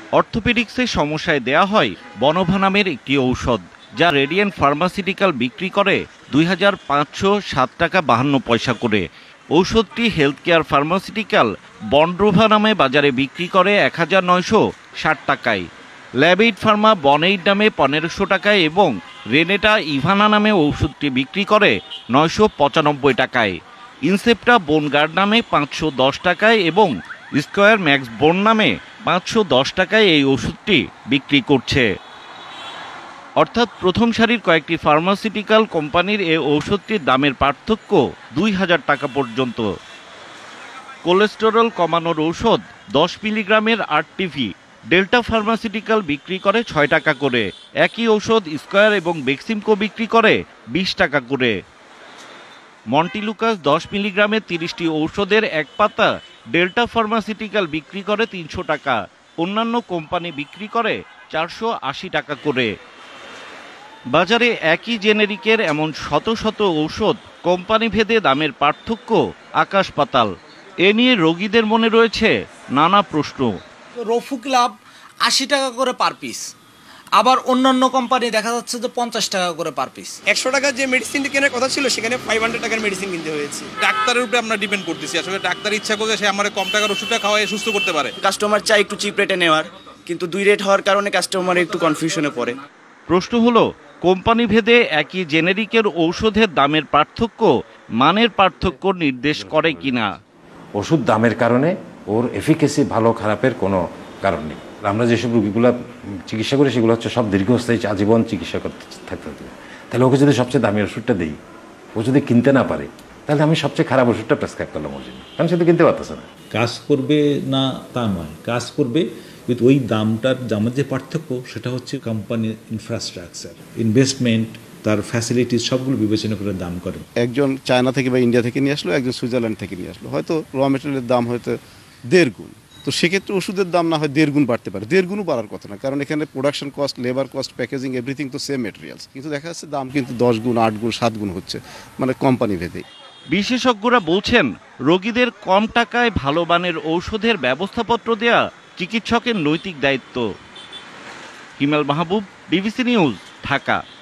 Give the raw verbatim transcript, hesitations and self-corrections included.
অর্থোপেডিক্সের সমস্যায় দেয়া হয় বনভা নামের একটি ঔষধ, যা রেডিয়েন্ট ফার্মাসিউটিক্যাল বিক্রি করে দুই হাজার পাঁচশো সাত টাকা বাহান্ন পয়সা করে। ঔষধটি হেলথ কেয়ার ফার্মাসিউটিক্যাল বনড্রোভা নামে বাজারে বিক্রি করে এক হাজার নয়শো ষাট টাকায়। ল্যাবেইড ফার্মা বনেইড নামে পনেরোশো টাকায় এবং রেনেটা ইভানা নামে ঔষধটি বিক্রি করে নয়শো পঁচানব্বই টাকায়। ইনসেপ্টা বোনগার্ড নামে পাঁচশো দশ টাকায় এবং স্কোয়ার ম্যাক্স বোন নামে পাঁচশো দশ টাকায় এই ওষুধটি বিক্রি করছে। অর্থাৎ প্রথম সারির কয়েকটি ফার্মাসিউটিক্যাল কোম্পানির এই ঔষধটির দামের পার্থক্য দুই হাজার টাকা পর্যন্ত। কোলেস্টেরল কমানোর ঔষধ দশ মিলিগ্রামের আট টিভি ডেল্টা ফার্মাসিউটিক্যাল বিক্রি করে ছয় টাকা করে। একই ঔষধ স্কোয়ার এবং বেক্সিমকো বিক্রি করে বিশ টাকা করে। মন্টিলুকাস দশ মিলিগ্রামের তিরিশটি ঔষধের এক পাতা ডেল্টা ফার্মাসিউটিক্যাল বিক্রি করে তিনশো টাকা। অন্যান্য কোম্পানি বিক্রি করে চারশো আশি টাকা করে। বাজারে একই জেনেরিকের এমন শত শত ঔষধ, কোম্পানি ভেদে দামের পার্থক্য আকাশ পাতাল। এ নিয়ে রোগীদের মনে রয়েছে নানা প্রশ্ন। রফু ক্লাব আশি টাকা করে পার পিস, আবার অন্যান্য কোম্পানি দেখা যাচ্ছে যে পঞ্চাশ টাকা করে পার পিস। একশো টাকার যে মেডিসিন কেনার কথা ছিল সেখানে ফাইভ হান্ড্রেড টাকার মেডিসিন কিনতে হয়েছে। ডাক্তারের উপরে আমরা ডিপেন্ড করতেছি। আসলে ডাক্তার ইচ্ছা করলে সে আমার কম টাকার ওষুধটা খাওয়াই সুস্থ করতে পারে। কাস্টমার চাই একটু চিপ রেটে নেওয়ার, কিন্তু দুই রেট হওয়ার কারণে কাস্টমার একটু কনফিউশনে পড়ে। প্রশ্ন হলো, কোম্পানি ভেদে একই জেনেরিকের ঔষধের দামের পার্থক্য মানের পার্থক্য নির্দেশ করে কিনা। ওষুধ দামের কারণে ওর এফিকেসি ভালো খারাপের কোনো কারণ নেই। আমরা যেসব রোগীগুলো চিকিৎসা করি সেগুলো হচ্ছে সব দীর্ঘস্থায়ী আজীবন চিকিৎসা করতে থাকতে হবে। তাহলে ওকে যদি সবচেয়ে দামি ওষুধটা দিই, ও যদি কিনতে না পারে, তাহলে আমি সবচেয়ে খারাপ ওষুধটা প্রেসক্রাইব করলাম ওর জন্য, কারণ সে তো কিনতে পারতেছে না। কাজ করবে না তা নয়, কাজ করবে, কিন্তু ওই দামটার দামের যে পার্থক্য সেটা হচ্ছে কোম্পানির ইনফ্রাস্ট্রাকচার, ইনভেস্টমেন্ট, তার ফ্যাসিলিটিস সবগুলো বিবেচনা করে দাম করে। একজন চায়না থেকে বা ইন্ডিয়া থেকে নিয়ে আসলো, একজন সুইজারল্যান্ড থেকে নিয়ে আসলো, হয়তো র মেটেরিয়ালের দাম হয়তো দেড় গুণ। তো সেক্ষেত্রে ওষুধের দাম না হয় দেড় গুণ বাড়তে পারে, দেড় গুণও বাড়ার কথা না, কারণ এখানে production cost, labour cost, packaging, everything তো সেম মেটেরিয়ালস, কিন্তু দেখা যাচ্ছে দাম কিন্তু দশ গুণ, আট গুণ, সাত গুণ হচ্ছে, মানে কোম্পানি ভেদে। বিশেষজ্ঞরা বলছেন, রোগীদের কম টাকায় ভালো মানের ঔষধের ব্যবস্থাপত্র দেয়া চিকিৎসকের নৈতিক দায়িত্ব। Himel Mahbub, DBC news, Dhaka.